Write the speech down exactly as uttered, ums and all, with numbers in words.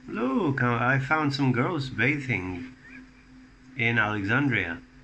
Look, I found some girls bathing in Alexandria.